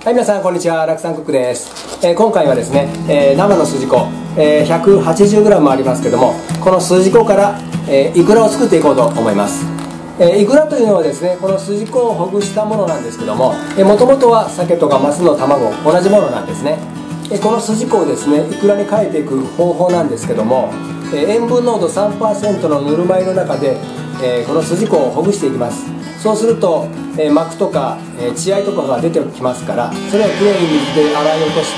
はい、皆さんこんにちは、楽さんクックです。今回はですね、生のすじこ、180g ありますけども、このすじこから、いくらを作っていこうと思います。いくらというのはですね、このすじこをほぐしたものなんですけども、もともとは鮭とかマスの卵、同じものなんですね。このすじこをですね、いくらに変えていく方法なんですけども、塩分濃度 3% のぬるま湯の中で、このすじこをほぐしていきます。そうすると、膜とか、血合いとかが出てきますから、それをきれいに水で洗い落として、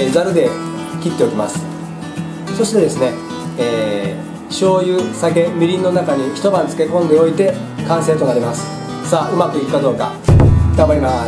ざるで切っておきます。そしてですね、醤油、酒、みりんの中に一晩漬け込んでおいて完成となります。さあ、うまくいくかどうか頑張ります。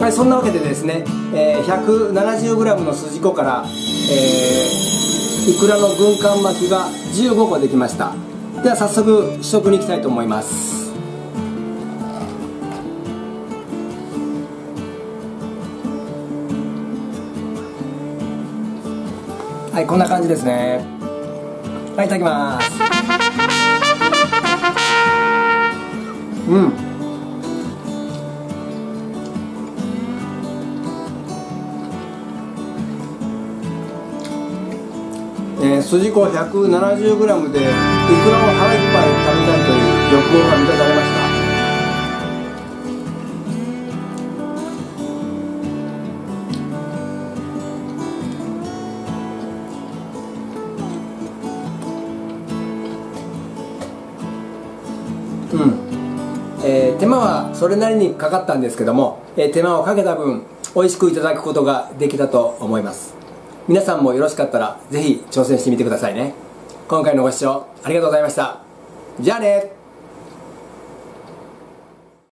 はい、そんなわけでですね、170g のすじこから、いくらの軍艦巻きが15個できました。では早速試食に行きたいと思います。はい、こんな感じですね。はい、いただきます。うん、すじこ 170g でいくらを腹いっぱい食べたいという欲望が満たされました。手間はそれなりにかかったんですけども、手間をかけた分美味しくいただくことができたと思います。皆さんもよろしかったらぜひ挑戦してみてくださいね。今回のご視聴ありがとうございました。じゃあね。